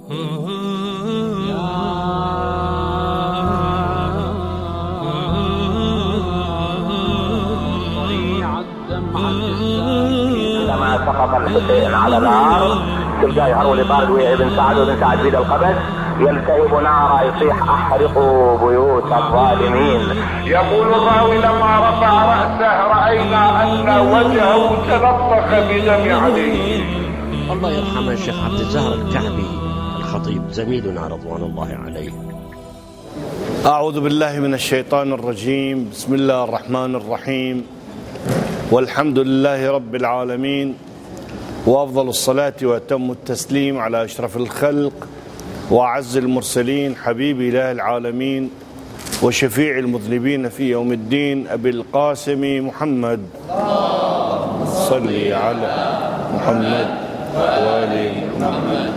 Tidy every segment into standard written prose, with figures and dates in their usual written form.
لما سقط الحسين على الارض تلقاه يهرول طارد ويا ابن سعد وابن سعد بيد القبس يلتهب نارا يصيح احرقوا بيوت الظالمين. يقول الراوي لما رفع رأسه رأينا ان وجهه تلطخ بدم عليه. الله يرحمه الشيخ عبد الزهر الكعبي الخطيب زميلنا رضوان الله عليه. أعوذ بالله من الشيطان الرجيم. بسم الله الرحمن الرحيم، والحمد لله رب العالمين، وأفضل الصلاة وأتم التسليم على أشرف الخلق وأعز المرسلين حبيب إله العالمين وشفيع المذنبين في يوم الدين أبي القاسم محمد. صل على محمد وآل محمد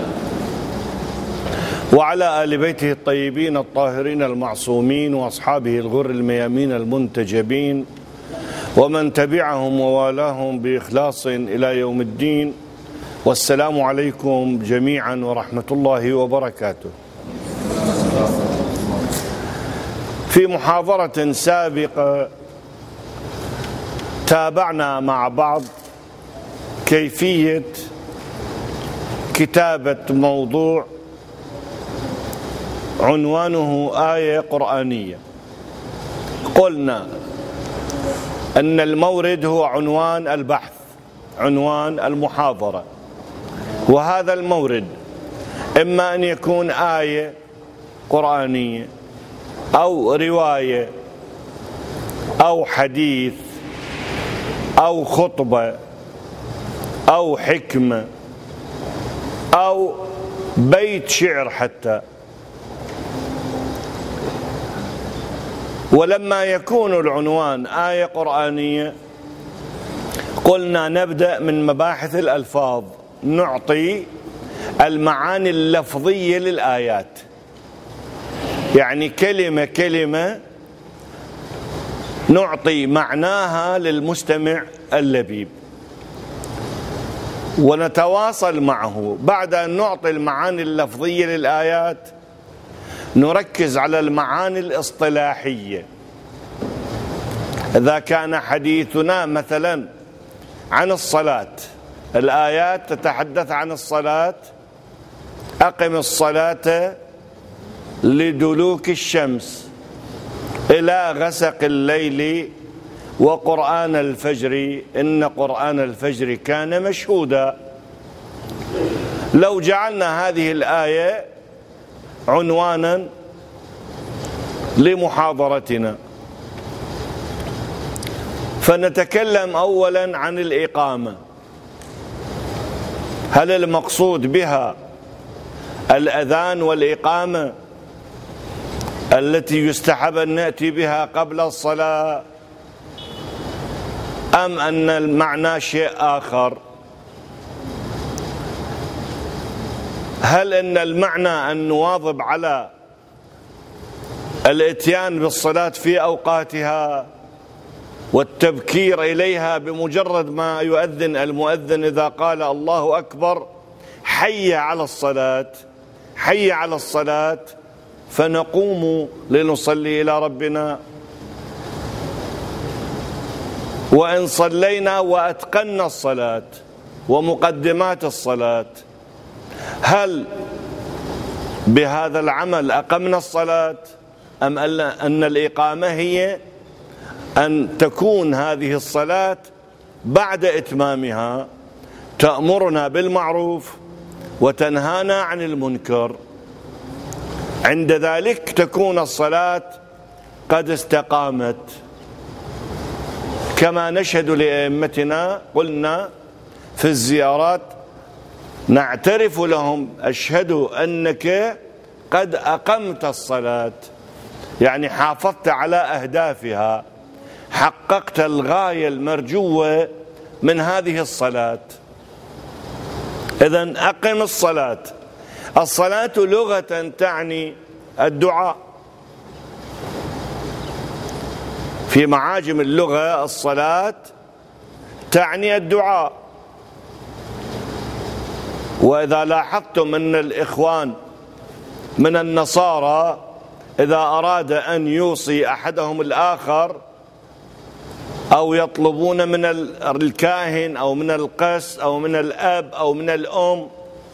وعلى آل بيته الطيبين الطاهرين المعصومين وأصحابه الغر الميامين المنتجبين ومن تبعهم ووالاهم بإخلاص إلى يوم الدين. والسلام عليكم جميعا ورحمة الله وبركاته. في محاضرة سابقة تابعنا مع بعض كيفية كتابة موضوع عنوانه آية قرآنية. قلنا أن المورد هو عنوان البحث، عنوان المحاضرة، وهذا المورد إما أن يكون آية قرآنية أو رواية أو حديث أو خطبة أو حكمة أو بيت شعر حتى. ولما يكون العنوان آية قرآنية قلنا نبدأ من مباحث الألفاظ، نعطي المعاني اللفظية للآيات، يعني كلمة كلمة نعطي معناها للمستمع اللبيب ونتواصل معه. بعد أن نعطي المعاني اللفظية للآيات نركز على المعاني الاصطلاحية. إذا كان حديثنا مثلا عن الصلاة، الآيات تتحدث عن الصلاة: أقم الصلاة لدلوك الشمس إلى غسق الليل وقرآن الفجر إن قرآن الفجر كان مشهودا. لو جعلنا هذه الآية عنوانا لمحاضرتنا فنتكلم أولا عن الإقامة. هل المقصود بها الأذان والإقامة التي يستحب أن نأتي بها قبل الصلاة، أم أن المعنى شيء آخر؟ هل أن المعنى أن نواظب على الإتيان بالصلاة في أوقاتها والتبكير إليها بمجرد ما يؤذن المؤذن إذا قال الله أكبر حي على الصلاة، حي على الصلاة، فنقوم لنصلي إلى ربنا؟ وإن صلينا وأتقنا الصلاة ومقدمات الصلاة، هل بهذا العمل أقمنا الصلاة أم أن الإقامة هي أن تكون هذه الصلاة بعد إتمامها تأمرنا بالمعروف وتنهانا عن المنكر؟ عند ذلك تكون الصلاة قد استقامت. كما نشهد لأئمتنا، قلنا في الزيارات نعترف لهم: أشهد أنك قد أقمت الصلاة، يعني حافظت على أهدافها، حققت الغاية المرجوة من هذه الصلاة. إذن أقم الصلاة. الصلاة لغة تعني الدعاء. في معاجم اللغة الصلاة تعني الدعاء. وإذا لاحظتم أن الإخوان من النصارى إذا أراد أن يوصي أحدهم الآخر أو يطلبون من الكاهن أو من القس أو من الأب أو من الأم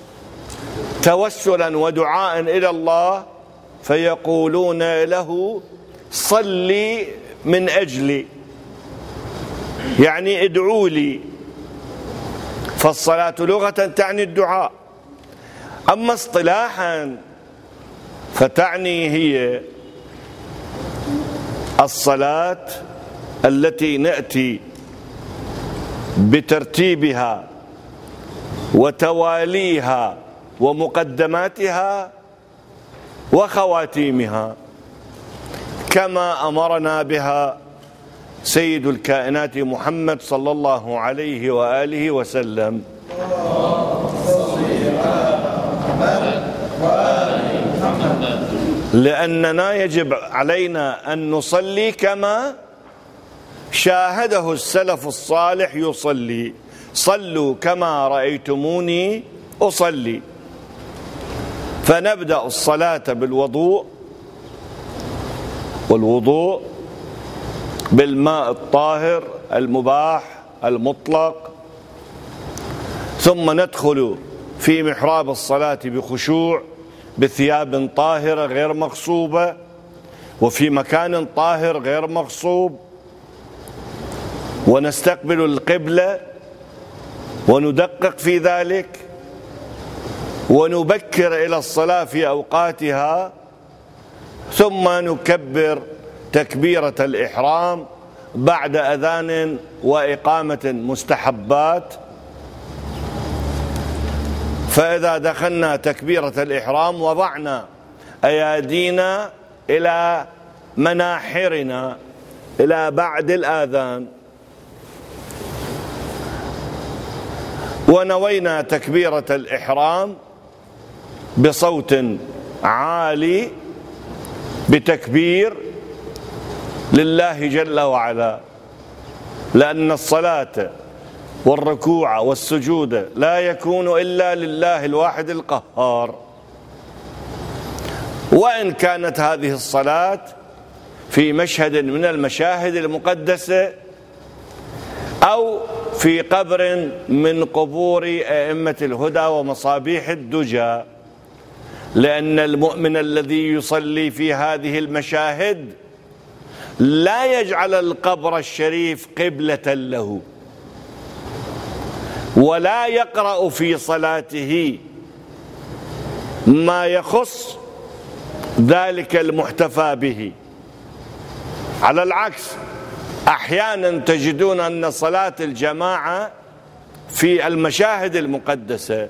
توسلا ودعاء إلى الله فيقولون له صلي من أجلي، يعني ادعوا لي. فالصلاة لغة تعني الدعاء، أما اصطلاحا فتعني هي الصلاة التي نأتي بترتيبها وتواليها ومقدماتها وخواتيمها كما أمرنا بها سيد الكائنات محمد صلى الله عليه وآله وسلم. لأننا يجب علينا أن نصلي كما شاهده السلف الصالح يصلي، صلوا كما رأيتموني أصلي. فنبدأ الصلاة بالوضوء، والوضوء بالماء الطاهر المباح المطلق، ثم ندخل في محراب الصلاة بخشوع بثياب طاهرة غير مغصوبة وفي مكان طاهر غير مغصوب، ونستقبل القبلة وندقق في ذلك، ونبكر إلى الصلاة في أوقاتها، ثم نكبر تكبيرة الإحرام بعد أذان وإقامة مستحبات. فإذا دخلنا تكبيرة الإحرام وضعنا أيادينا إلى مناحرنا إلى بعد الآذان، ونوينا تكبيرة الإحرام بصوت عالي بتكبير لله جل وعلا، لأن الصلاة والركوع والسجود لا يكون إلا لله الواحد القهار. وإن كانت هذه الصلاة في مشهد من المشاهد المقدسة أو في قبر من قبور أئمة الهدى ومصابيح الدجى، لأن المؤمن الذي يصلي في هذه المشاهد لا يجعل القبر الشريف قبلة له، ولا يقرأ في صلاته ما يخص ذلك المحتفى به. على العكس، أحيانا تجدون أن صلاة الجماعة في المشاهد المقدسة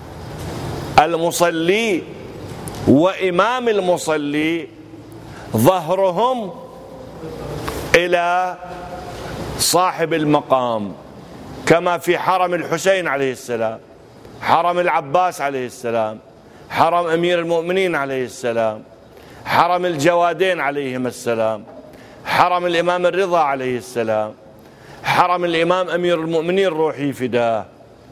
المصلي وإمام المصلي ظهرهم إلى صاحب المقام، كما في حرم الحسين عليه السلام، حرم العباس عليه السلام، حرم أمير المؤمنين عليه السلام، حرم الجوادين عليهم السلام، حرم الإمام الرضا عليه السلام، حرم الإمام أمير المؤمنين روحي فداه،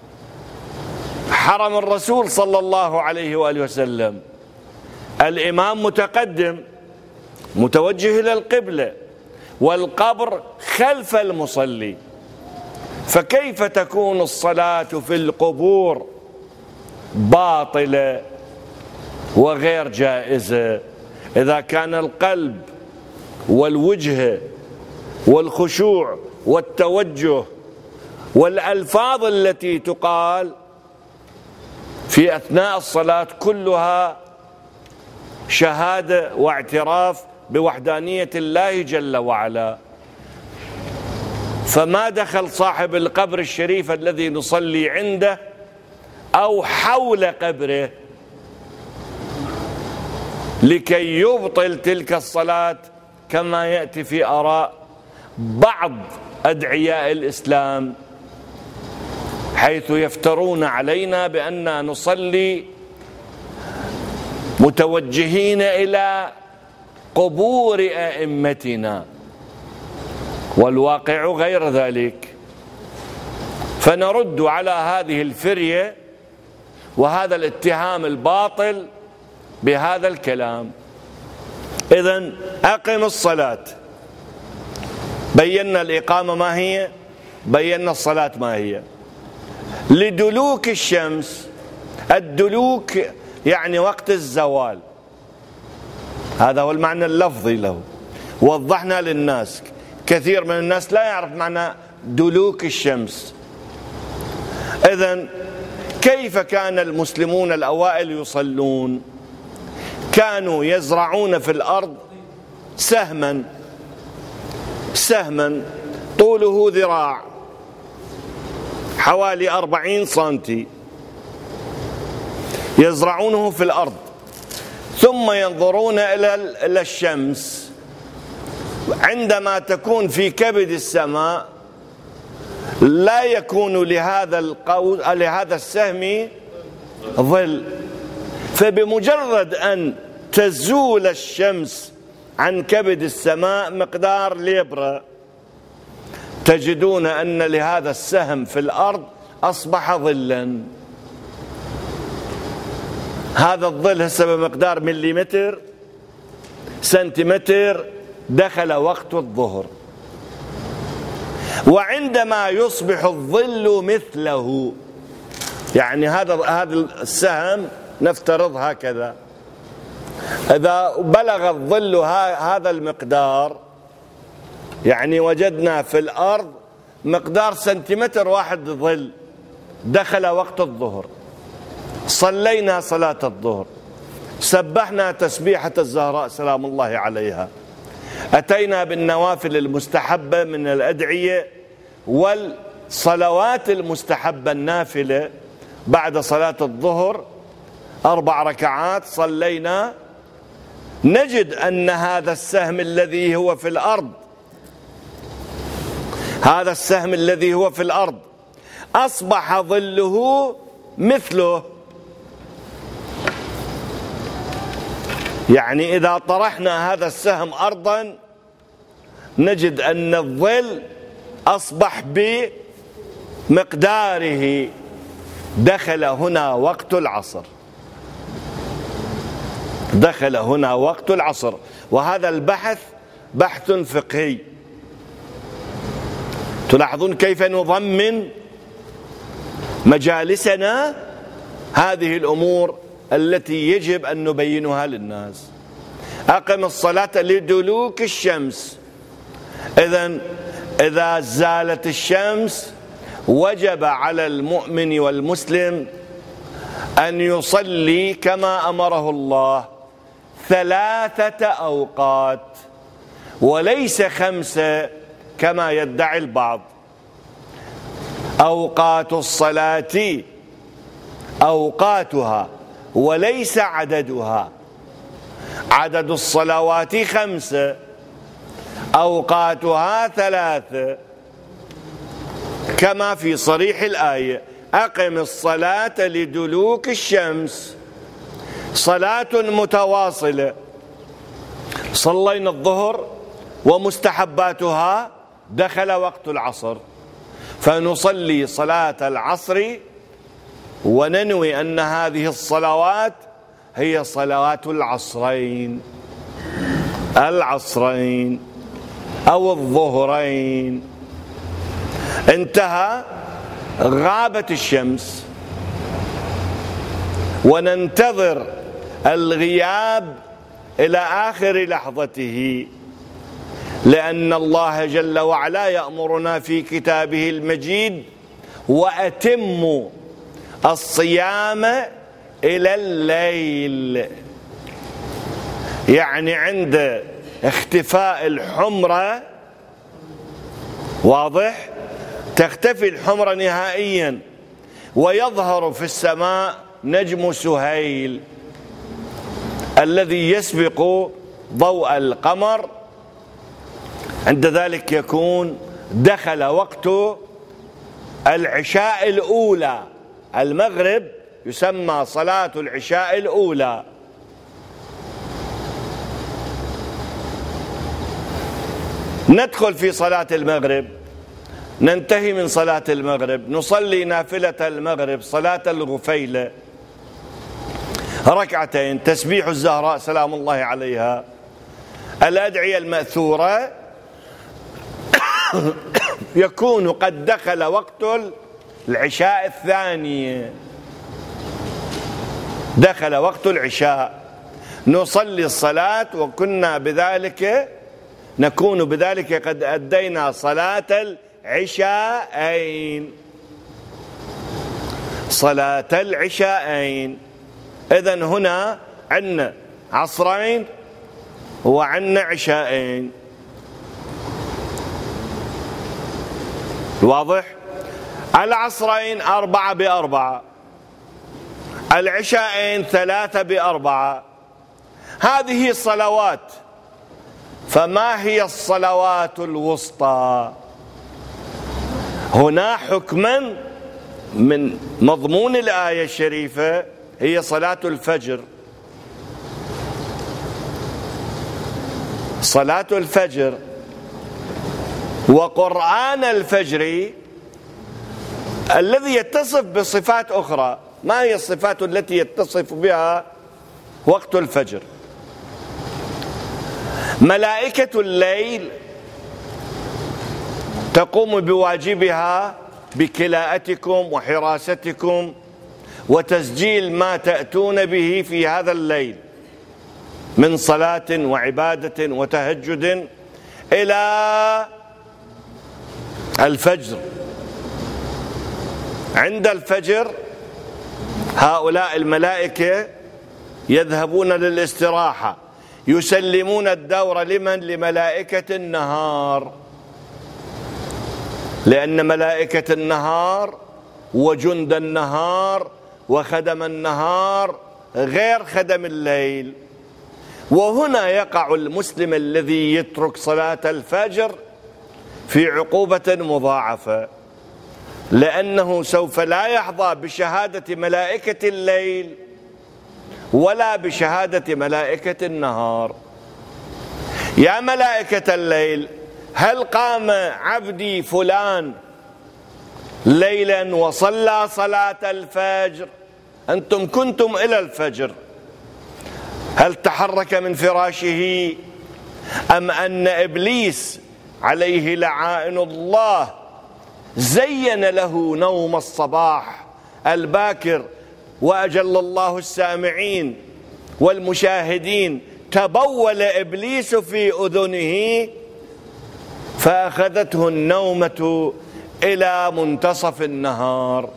حرم الرسول صلى الله عليه وآله وسلم. الإمام متقدم متوجه إلى القبلة والقبر خلف المصلي، فكيف تكون الصلاة في القبور باطلة وغير جائزة إذا كان القلب والوجه والخشوع والتوجه والألفاظ التي تقال في أثناء الصلاة كلها شهادة واعتراف بوحدانية الله جل وعلا؟ فما دخل صاحب القبر الشريف الذي نصلي عنده أو حول قبره لكي يبطل تلك الصلاة، كما يأتي في آراء بعض أدعياء الإسلام، حيث يفترون علينا بأننا نصلي متوجهين إلى قبور أئمتنا، والواقع غير ذلك. فنرد على هذه الفرية وهذا الاتهام الباطل بهذا الكلام. إذن أقم الصلاة، بينا الإقامة ما هي، بينا الصلاة ما هي. لدلوك الشمس، الدلوك يعني وقت الزوال، هذا هو المعنى اللفظي له، وضحنا للناس. كثير من الناس لا يعرف معنى دلوك الشمس. إذن كيف كان المسلمون الأوائل يصلون؟ كانوا يزرعون في الأرض سهما طوله ذراع حوالي 40 سنتي، يزرعونه في الأرض، ثم ينظرون إلى الشمس. عندما تكون في كبد السماء لا يكون لهذا السهم ظل، فبمجرد أن تزول الشمس عن كبد السماء مقدار ليبرة تجدون أن لهذا السهم في الأرض أصبح ظلا. هذا الظل هسه بمقدار مليمتر سنتيمتر دخل وقت الظهر. وعندما يصبح الظل مثله، يعني هذا السهم نفترض هكذا، إذا بلغ الظل هذا المقدار، يعني وجدنا في الأرض مقدار سنتيمتر واحد ظل، دخل وقت الظهر، صلينا صلاة الظهر، سبحنا تسبيحة الزهراء سلام الله عليها، أتينا بالنوافل المستحبة من الأدعية والصلوات المستحبة النافلة بعد صلاة الظهر 4 ركعات صلينا، نجد أن هذا السهم الذي هو في الأرض، هذا السهم الذي هو في الأرض أصبح ظله مثله. يعني إذا طرحنا هذا السهم أرضا نجد أن الظل أصبح بمقداره. دخل هنا وقت العصر، دخل هنا وقت العصر. وهذا البحث بحث فقهي. تلاحظون كيف نضمن مجالسنا هذه الأمور التي يجب أن نبينها للناس. أقم الصلاة لدلوك الشمس. إذن إذا زالت الشمس وجب على المؤمن والمسلم أن يصلي كما أمره الله 3 أوقات وليس 5 كما يدعي البعض. أوقات الصلاة أوقاتها وليس عددها. عدد الصلوات 5، أوقاتها 3، كما في صريح الآية: أقم الصلاة لدلوك الشمس. صلاة متواصلة، صلينا الظهر ومستحباتها، دخل وقت العصر، فنصلي صلاة العصر وننوي أن هذه الصلوات هي صلوات العصرين أو الظهرين. انتهى، غابت الشمس، وننتظر الغياب إلى آخر لحظته، لأن الله جل وعلا يأمرنا في كتابه المجيد: وأتموا الصيام إلى الليل. يعني عند اختفاء الحمرة، واضح، تختفي الحمرة نهائيا ويظهر في السماء نجم سهيل الذي يسبق ضوء القمر. عند ذلك يكون دخل وقت العشاء الأولى. المغرب يسمى صلاة العشاء الأولى. ندخل في صلاة المغرب، ننتهي من صلاة المغرب، نصلي نافلة المغرب صلاة الغفيلة ركعتين، تسبيح الزهراء سلام الله عليها، الأدعية المأثورة، يكون قد دخل وقت العشاء الثاني، دخل وقت العشاء، نصلي الصلاة وكنا بذلك نكون بذلك قد أدينا صلاة العشاءين، صلاة العشاءين. إذن هنا عندنا عصرين وعندنا عشاءين، واضح؟ العصرين 4 ب4، العشاءين 3 ب4. هذه صلوات، فما هي الصلوات الوسطى؟ هنا حكما من مضمون الآية الشريفة هي صلاة الفجر. صلاة الفجر وقرآن الفجر الذي يتصف بصفات أخرى. ما هي الصفات التي يتصف بها وقت الفجر؟ ملائكة الليل تقوم بواجبها بكلاءتكم وحراستكم وتسجيل ما تأتون به في هذا الليل من صلاة وعبادة وتهجد إلى الفجر. عند الفجر هؤلاء الملائكة يذهبون للاستراحة، يسلمون الدور لمن؟ لملائكة النهار، لأن ملائكة النهار وجند النهار وخدم النهار غير خدم الليل. وهنا يقع المسلم الذي يترك صلاة الفجر في عقوبة مضاعفة، لأنه سوف لا يحظى بشهادة ملائكة الليل ولا بشهادة ملائكة النهار. يا ملائكة الليل، هل قام عبدي فلان ليلا وصلى صلاة الفجر؟ أنتم كنتم إلى الفجر، هل تحرك من فراشه؟ أم أن إبليس عليه لعائن الله زين له نوم الصباح الباكر، وأجل الله السامعين والمشاهدين، تبول إبليس في أذنه فأخذته النومة إلى منتصف النهار.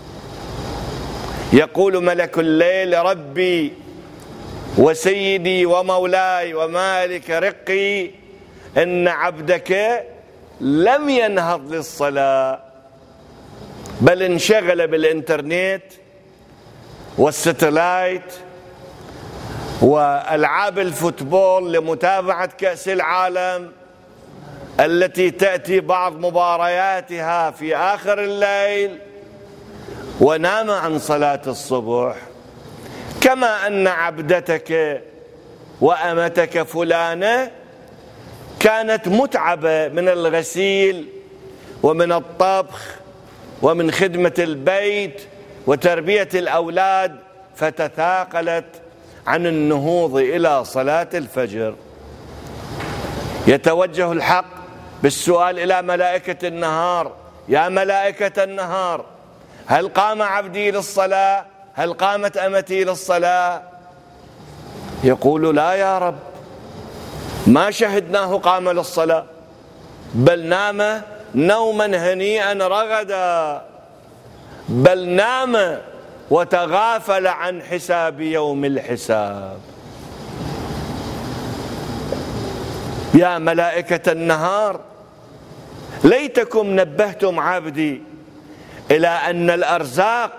يقول ملك الليل: ربي وسيدي ومولاي ومالك رقي، إن عبدك لم ينهض للصلاة، بل انشغل بالإنترنت والستلايت وألعاب الفوتبول لمتابعة كأس العالم التي تأتي بعض مبارياتها في آخر الليل، ونام عن صلاة الصبح. كما أن عبدتك وأمتك فلانة كانت متعبة من الغسيل ومن الطبخ ومن خدمة البيت وتربية الأولاد، فتثاقلت عن النهوض إلى صلاة الفجر. يتوجه الحق بالسؤال إلى ملائكة النهار: يا ملائكة النهار، هل قام عبدي للصلاة؟ هل قامت أمتي للصلاة؟ يقول: لا يا رب، ما شهدناه قام للصلاة، بل نام نوما هنيئا رغدا، بل نام وتغافل عن حساب يوم الحساب. يا ملائكة النهار، ليتكم نبهتم عبدي إلى أن الأرزاق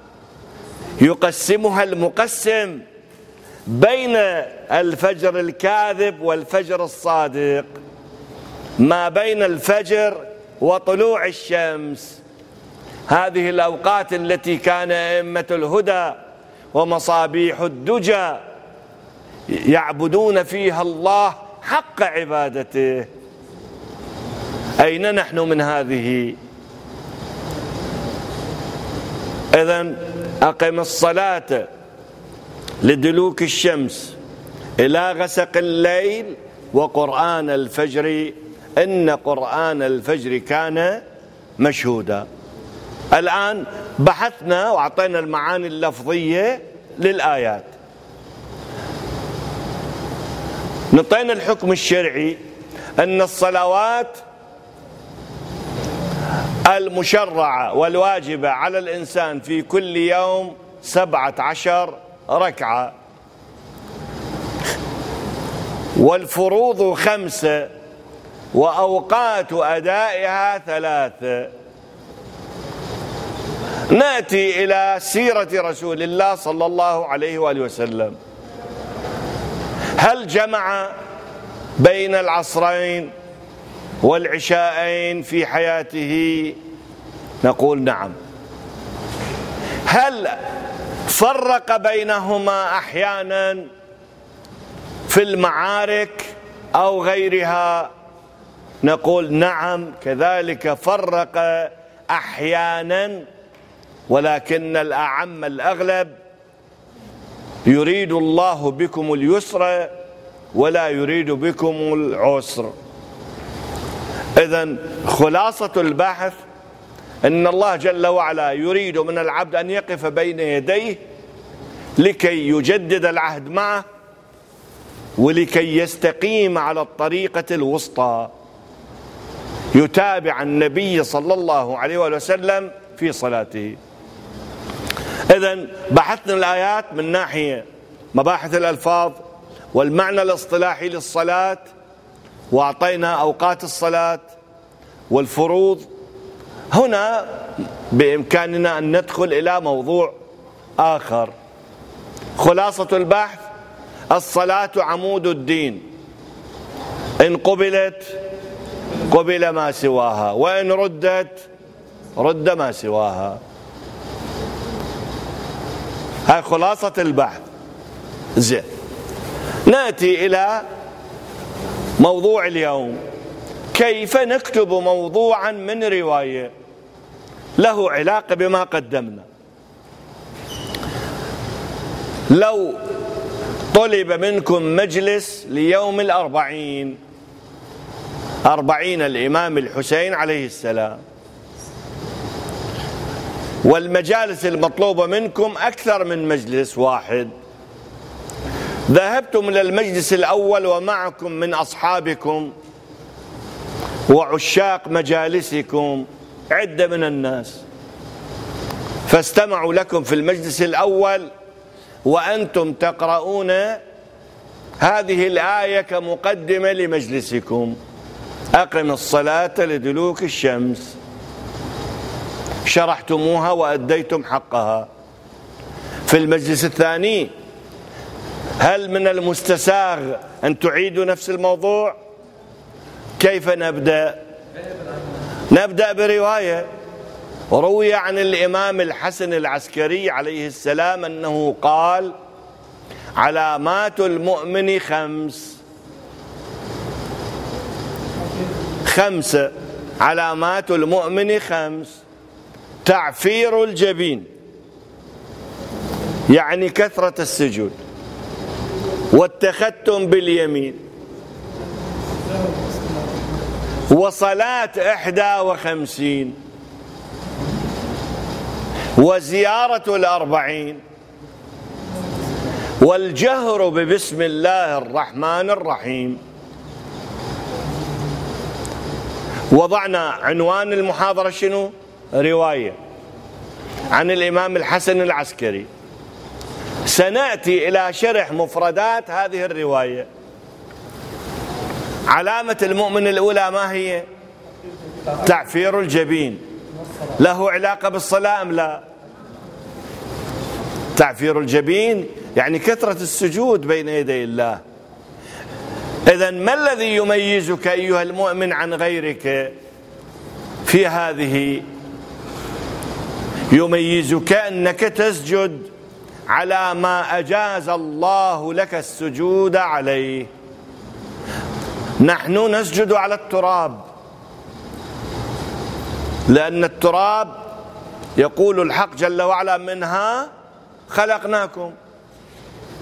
يقسمها المقسم بين الفجر الكاذب والفجر الصادق، ما بين الفجر وطلوع الشمس. هذه الأوقات التي كان أئمة الهدى ومصابيح الدجى يعبدون فيها الله حق عبادته، أين نحن من هذه؟ إذن أقم الصلاة لدلوك الشمس إلى غسق الليل وقرآن الفجر إن قرآن الفجر كان مشهودا. الآن بحثنا وأعطينا المعاني اللفظية للآيات، نعطينا الحكم الشرعي أن الصلوات المشرعة والواجبة على الإنسان في كل يوم 17 ركعة، والفروض 5، وأوقات أدائها 3. نأتي إلى سيرة رسول الله صلى الله عليه وآله وسلم. هل جمع بين العصرين والعشاءين في حياته؟ نقول نعم. هل فرق بينهما أحيانا في المعارك أو غيرها؟ نقول نعم، كذلك فرق أحيانا، ولكن الأعم الأغلب يريد الله بكم اليسر ولا يريد بكم العسر. إذن خلاصة البحث أن الله جل وعلا يريد من العبد أن يقف بين يديه لكي يجدد العهد معه ولكي يستقيم على الطريقة الوسطى، يتابع النبي صلى الله عليه وسلم في صلاته. إذن بحثنا الآيات من ناحية مباحث الألفاظ والمعنى الاصطلاحي للصلاة، وأعطينا أوقات الصلاة والفروض. هنا بإمكاننا أن ندخل إلى موضوع آخر. خلاصة البحث: الصلاة عمود الدين، إن قبلت قبل ما سواها، وإن ردت رد ما سواها. هاي خلاصة البحث. زين، نأتي إلى موضوع اليوم: كيف نكتب موضوعا من رواية له علاقة بما قدمنا. لو طلب منكم مجلس ليوم 40 الإمام الحسين عليه السلام، والمجالس المطلوبة منكم أكثر من مجلس واحد، ذهبتم إلى المجلس الأول ومعكم من أصحابكم وعشاق مجالسكم عدة من الناس، فاستمعوا لكم في المجلس الأول وأنتم تقرؤون هذه الآية كمقدمة لمجلسكم: أقم الصلاة لدلوك الشمس. شرحتموها وأديتم حقها. في المجلس الثاني هل من المستساغ أن تعيدوا نفس الموضوع؟ كيف نبدأ؟ نبدأ برواية روي عن الإمام الحسن العسكري عليه السلام أنه قال: علامات المؤمن 5. علامات المؤمن 5: تعفير الجبين يعني كثرة السجود، والتختم باليمين، وصلاة 51، وزيارة 40، والجهر ببسم الله الرحمن الرحيم. وضعنا عنوان المحاضرة شنو؟ رواية عن الإمام الحسن العسكري. سنأتي إلى شرح مفردات هذه الرواية. علامة المؤمن الأولى ما هي؟ تعفير الجبين. له علاقة بالصلاة أم لا؟ تعفير الجبين يعني كثرة السجود بين يدي الله. إذن ما الذي يميزك أيها المؤمن عن غيرك في هذه؟ يميزك أنك تسجد على ما أجاز الله لك السجود عليه. نحن نسجد على التراب، لأن التراب يقول الحق جل وعلا: منها خلقناكم.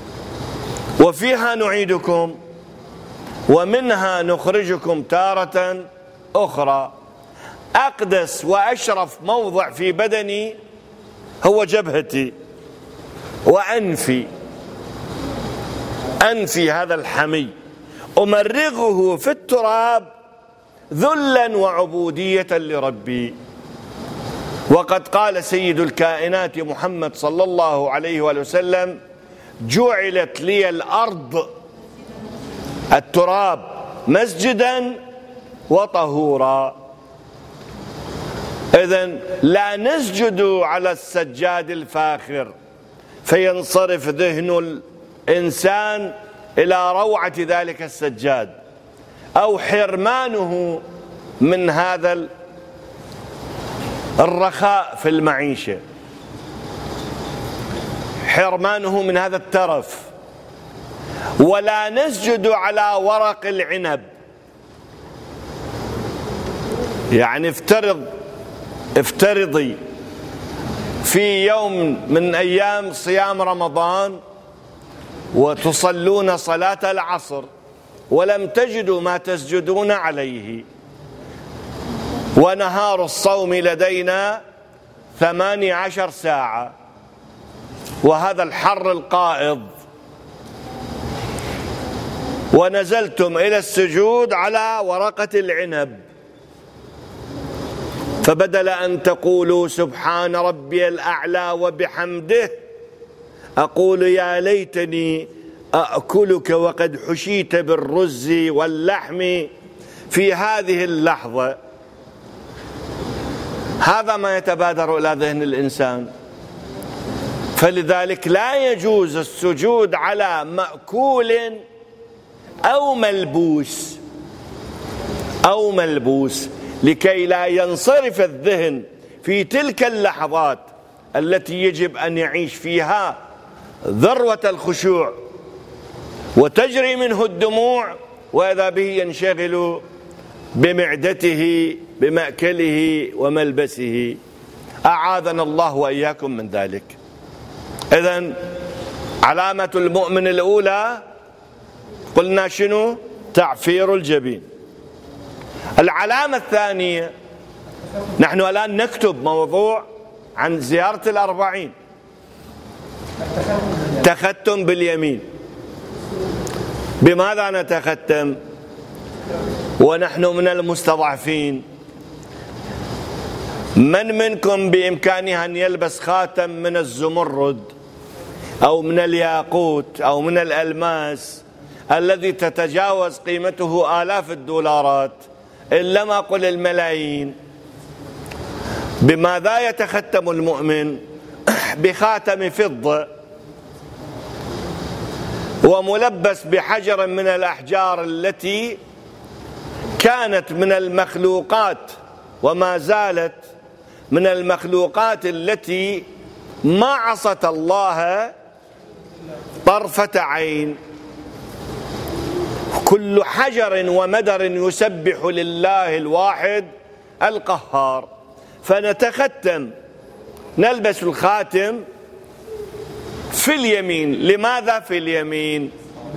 وفيها نعيدكم ومنها نخرجكم تارة أخرى. أقدس وأشرف موضع في بدني هو جبهتي وأنفي، أنفي هذا الحمي أمرغه في التراب ذلا وعبودية لربي. وقد قال سيد الكائنات محمد صلى الله عليه وآله وسلم: جعلت لي الأرض التراب مسجدا وطهورا. إذن لا نسجد على السجاد الفاخر فينصرف ذهن الإنسان إلى روعة ذلك السجاد أو حرمانه من هذا الرخاء في المعيشة، حرمانه من هذا الترف. ولا نسجد على ورق العنب. يعني افترضي في يوم من أيام صيام رمضان وتصلون صلاة العصر ولم تجدوا ما تسجدون عليه، ونهار الصوم لدينا 18 ساعة وهذا الحر القائض، ونزلتم إلى السجود على ورقة العنب، فبدل أن تقولوا سبحان ربي الأعلى وبحمده أقول يا ليتني أأكلك وقد حشيت بالرز واللحم في هذه اللحظة. هذا ما يتبادر إلى ذهن الإنسان. فلذلك لا يجوز السجود على مأكول أو ملبوس لكي لا ينصرف الذهن في تلك اللحظات التي يجب أن يعيش فيها ذروة الخشوع وتجري منه الدموع، وإذا به ينشغل بمعدته بمأكله وملبسه. أعاذنا الله وإياكم من ذلك. إذن علامة المؤمن الأولى قلنا شنو؟ تعفير الجبين. العلامة الثانية، نحن الآن نكتب موضوع عن زيارة الأربعين، تختم باليمين. بماذا نتختم ونحن من المستضعفين؟ من منكم بإمكانه أن يلبس خاتم من الزمرد أو من الياقوت أو من الألماس الذي تتجاوز قيمته آلاف الدولارات إن لم أقل الملايين؟ بماذا يتختم المؤمن؟ بخاتم فضة وملبس بحجر من الأحجار التي كانت من المخلوقات وما زالت من المخلوقات التي ما عصت الله طرفة عين. كل حجر ومدر يسبح لله الواحد القهار. فنتختم، نلبس الخاتم في اليمين. لماذا في اليمين؟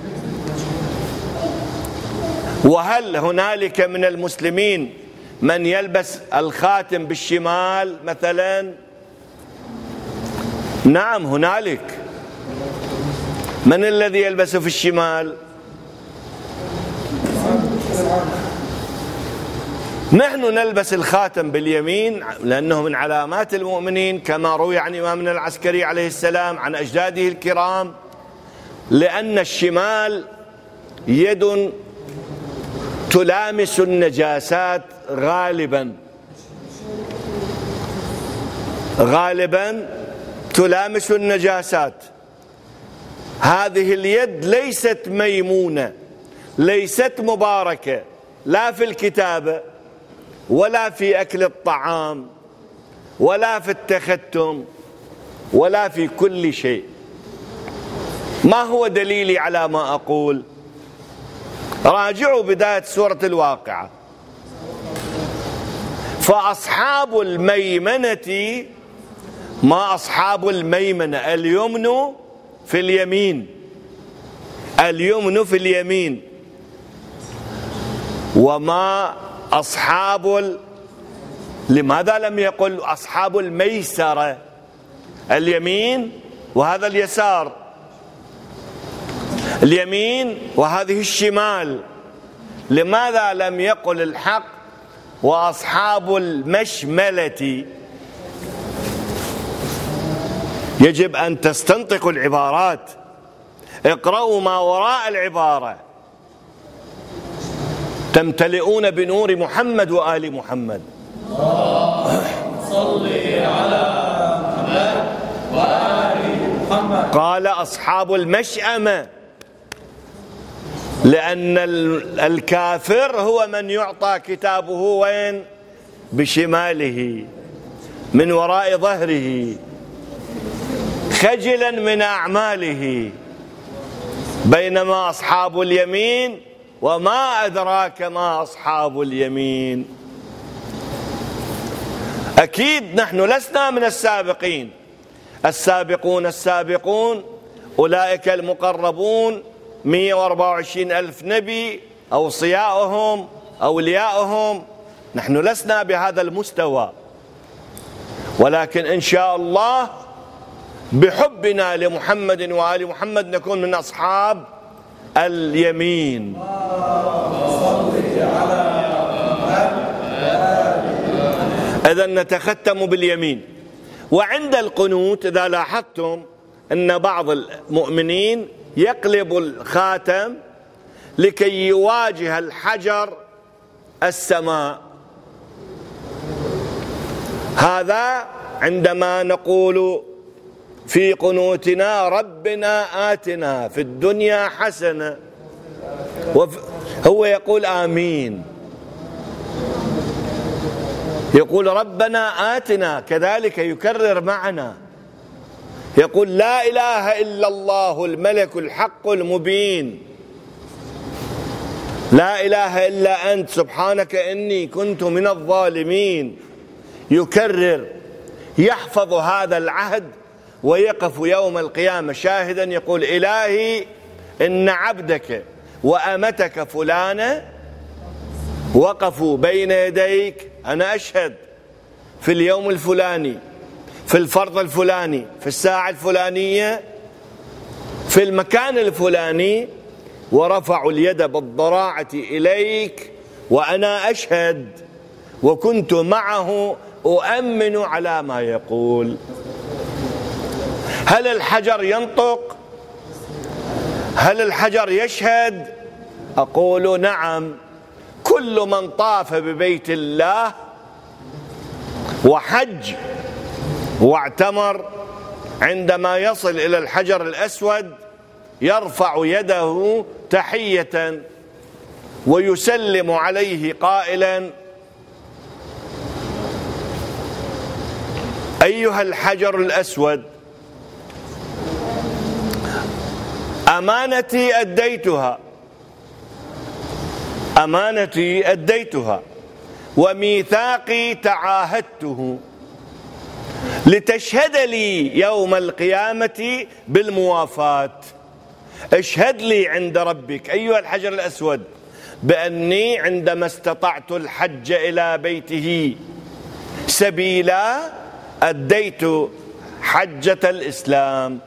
وهل هنالك من المسلمين من يلبس الخاتم بالشمال مثلا؟ نعم هنالك. من الذي يلبسه في الشمال؟ نحن نلبس الخاتم باليمين لأنه من علامات المؤمنين كما روي عن إمامنا العسكري عليه السلام عن أجداده الكرام، لأن الشمال يد تلامس النجاسات غالبا تلامس النجاسات. هذه اليد ليست ميمونة، ليست مباركة، لا في الكتابة ولا في أكل الطعام ولا في التختم ولا في كل شيء. ما هو دليلي على ما أقول؟ راجعوا بداية سورة الواقعة. فأصحاب الميمنة، ما أصحاب الميمنة؟ اليمن في اليمين، اليمن في اليمين. وما أصحاب لماذا لم يقل أصحاب الميسرة؟ اليمين وهذا اليسار، اليمين وهذه الشمال. لماذا لم يقل الحق وأصحاب المشملة؟ يجب أن تستنطقوا العبارات، اقرأوا ما وراء العبارة، تمتلئون بنور محمد وآل محمد. صل على محمد وآل محمد. قال أصحاب المشأمة لأن الكافر هو من يعطى كتابه وين؟ بشماله من وراء ظهره خجلا من أعماله، بينما أصحاب اليمين وما أدراك ما أصحاب اليمين. أكيد نحن لسنا من السابقين، السابقون السابقون أولئك المقربون 124,000 نبي أوصياؤهم أولياؤهم، نحن لسنا بهذا المستوى، ولكن إن شاء الله بحبنا لمحمد وآل محمد نكون من أصحاب اليمين. إذن نتختم باليمين. وعند القنوت إذا لاحظتم أن بعض المؤمنين يقلب الخاتم لكي يواجه الحجر السماء، هذا عندما نقول في قنوتنا ربنا آتنا في الدنيا حسنة، هو يقول آمين، يقول ربنا آتنا، كذلك يكرر معنا، يقول لا إله إلا الله الملك الحق المبين، لا إله إلا أنت سبحانك إني كنت من الظالمين، يكرر، يحفظ هذا العهد ويقف يوم القيامة شاهدا يقول إلهي إن عبدك وأمتك فلانة وقفوا بين يديك، أنا أشهد في اليوم الفلاني في الفرض الفلاني في الساعة الفلانية في المكان الفلاني، ورفعوا اليد بالضراعة إليك وأنا أشهد وكنت معه أؤمن على ما يقول. هل الحجر ينطق؟ هل الحجر يشهد؟ أقول نعم، كل من طاف ببيت الله وحج واعتمر عندما يصل إلى الحجر الأسود يرفع يده تحية ويسلم عليه قائلا أيها الحجر الأسود أمانتي أديتها، أمانتي أديتها وميثاقي تعاهدته لتشهد لي يوم القيامة بالموافاة. اشهد لي عند ربك أيها الحجر الأسود بأني عندما استطعت الحج إلى بيته سبيلا أديت حجة الإسلام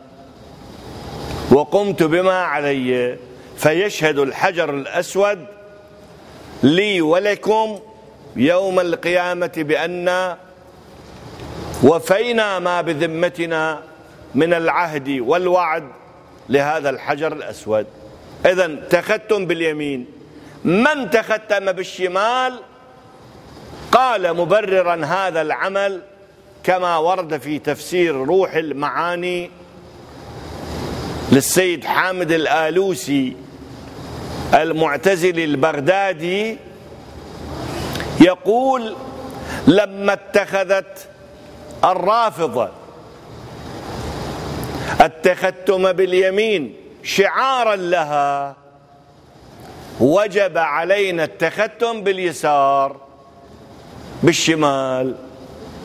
وقمت بما علي. فيشهد الحجر الأسود لي ولكم يوم القيامة بأن وفينا ما بذمتنا من العهد والوعد لهذا الحجر الأسود. إذن تختم باليمين. من تختم بالشمال قال مبررا هذا العمل كما ورد في تفسير روح المعاني للسيد حامد الآلوسي المعتزلي البغدادي، يقول لما اتخذت الرافضة التختم باليمين شعارا لها وجب علينا التختم باليسار بالشمال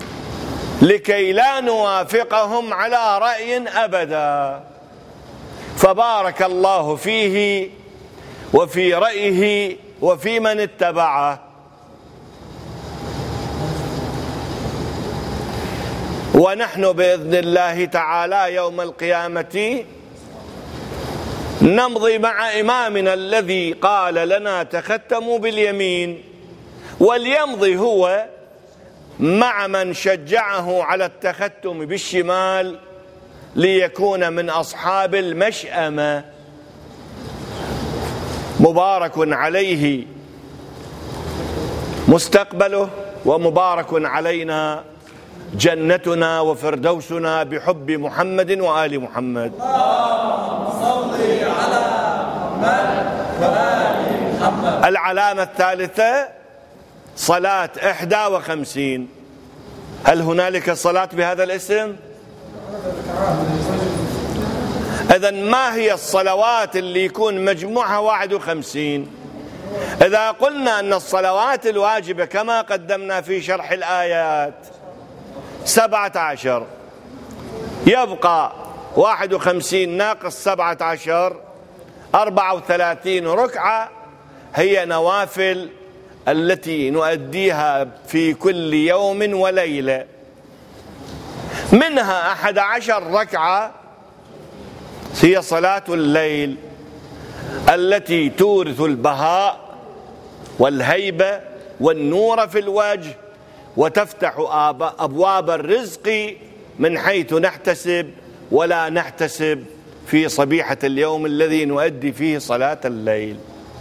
لكي لا نوافقهم على رأي أبدا. فبارك الله فيه وفي رأيه وفي من اتبعه. ونحن بإذن الله تعالى يوم القيامة نمضي مع إمامنا الذي قال لنا تختموا باليمين، وليمضي هو مع من شجعه على التختم بالشمال ليكون من أصحاب المشأمة. مبارك عليه مستقبله، ومبارك علينا جنتنا وفردوسنا بحب محمد وآل محمد. صل على محمد وآل محمد. العلامة الثالثة صلاة 51. هل هنالك صلاة بهذا الاسم؟ إذن ما هي الصلوات اللي يكون مجموعها 51؟ إذا قلنا أن الصلوات الواجبة كما قدمنا في شرح الآيات 17، يبقى 51 ناقص 17 34 ركعة هي نوافل التي نؤديها في كل يوم وليلة، منها 11 ركعة هي صلاة الليل التي تورث البهاء والهيبة والنور في الوجه، وتفتح أبواب الرزق من حيث نحتسب ولا نحتسب في صبيحة اليوم الذي نؤدي فيه صلاة الليل.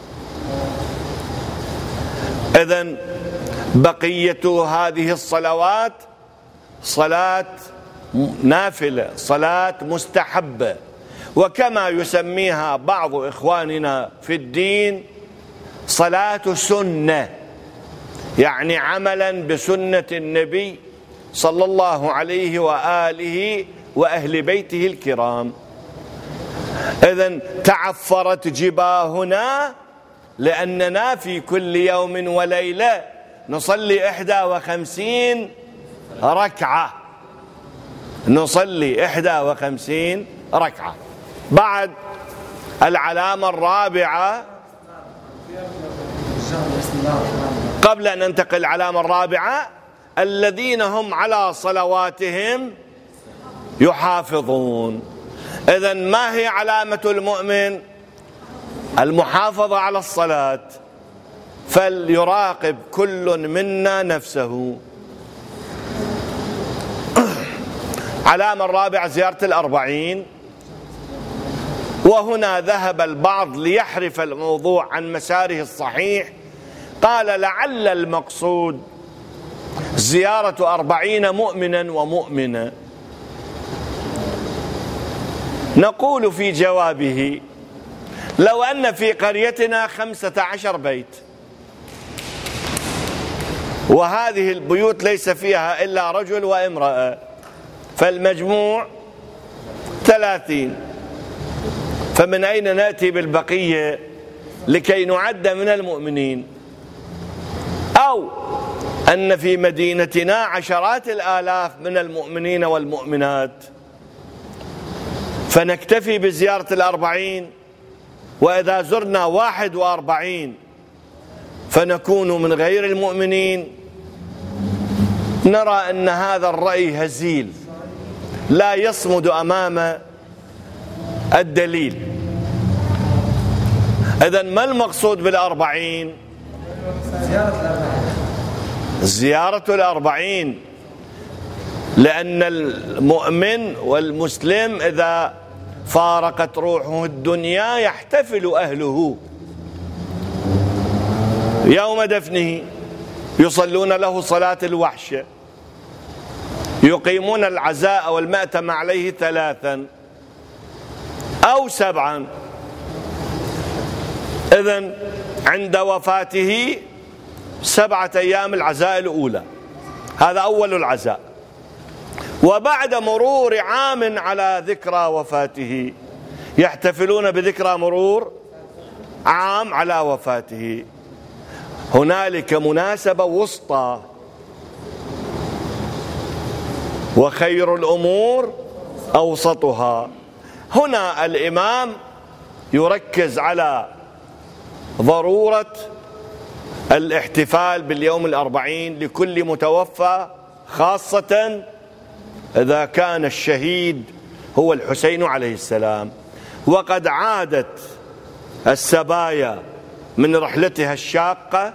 إذن بقية هذه الصلوات صلاة نافلة، صلاة مستحبة، وكما يسميها بعض إخواننا في الدين صلاة سنة، يعني عملا بسنة النبي صلى الله عليه وآله وأهل بيته الكرام. إذن تعفرت جباهنا لأننا في كل يوم وليلة نصلي 51 ركعة، نصلي 51 ركعة. بعد العلامة الرابعة، قبل أن ننتقل العلامة الرابعة، الذين هم على صلواتهم يحافظون. إذن ما هي علامة المؤمن؟ المحافظة على الصلاة. فليراقب كل منا نفسه. علامة الرابعة زيارة ال40، وهنا ذهب البعض ليحرف الموضوع عن مساره الصحيح، قال لعل المقصود زيارة 40 مؤمنا ومؤمنة. نقول في جوابه لو أن في قريتنا 15 بيت، وهذه البيوت ليس فيها إلا رجل وامرأة، فالمجموع 30، فمن أين نأتي بالبقية لكي نعد من المؤمنين؟ أو أن في مدينتنا عشرات الآلاف من المؤمنين والمؤمنات، فنكتفي بزيارة 40، وإذا زرنا 41 فنكون من غير المؤمنين. نرى أن هذا الرأي هزيل لا يصمد أمام الدليل. إذن ما المقصود بال40؟ زيارة ال40، لأن المؤمن والمسلم إذا فارقت روحه الدنيا يحتفل أهله يوم دفنه، يصلون له صلاة الوحشة، يقيمون العزاء والمأتم عليه 3 أو 7. إذن عند وفاته 7 أيام العزاء الأولى، هذا أول العزاء، وبعد مرور عام على ذكرى وفاته يحتفلون بذكرى مرور عام على وفاته. هنالك مناسبة وسطى، وخير الأمور أوسطها. هنا الإمام يركز على ضرورة الاحتفال باليوم 40 لكل متوفى، خاصة إذا كان الشهيد هو الحسين عليه السلام. وقد عادت السبايا من رحلتها الشاقة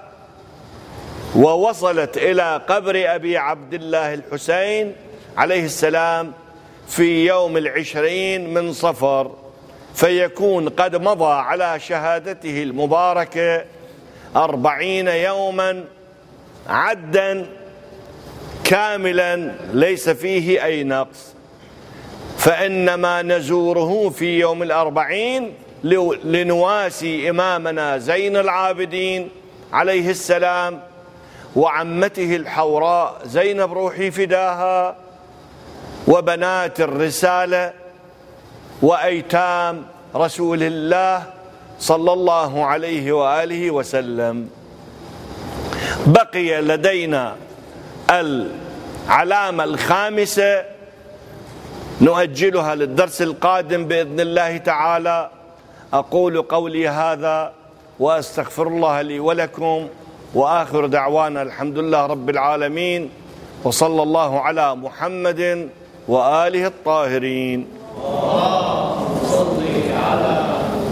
ووصلت إلى قبر أبي عبد الله الحسين عليه السلام في يوم 20 من صفر، فيكون قد مضى على شهادته المباركة 40 يوما عدا كاملا ليس فيه أي نقص، فإنما نزوره في يوم 40 لنواسي إمامنا زين العابدين عليه السلام وعمته الحوراء زينب روحي فداها وبنات الرسالة وأيتام رسول الله صلى الله عليه وآله وسلم. بقي لدينا العلامة الخامسة نؤجلها للدرس القادم بإذن الله تعالى. أقول قولي هذا وأستغفر الله لي ولكم، وآخر دعوانا الحمد لله رب العالمين، وصلى الله على محمد وآله الطاهرين. صلي على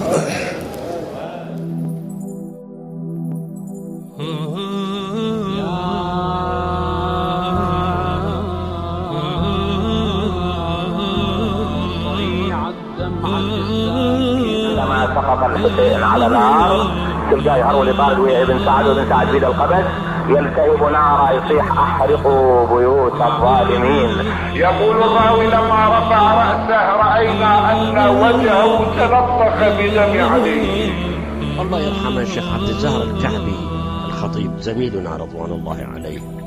عندما سقط الحسين على النار تلقى هرولي طارد ويا ابن سعد وابن سعد بيد القبس يلتهب نارا يصيح احرقوا بيوت الظالمين. يقول الراوي لما رفع رأسه رأينا أن وجهه تلطخ بدم عليه. الله يرحمه الشيخ عبد الزهر الكعبي الخطيب زميلنا رضوان الله عليه.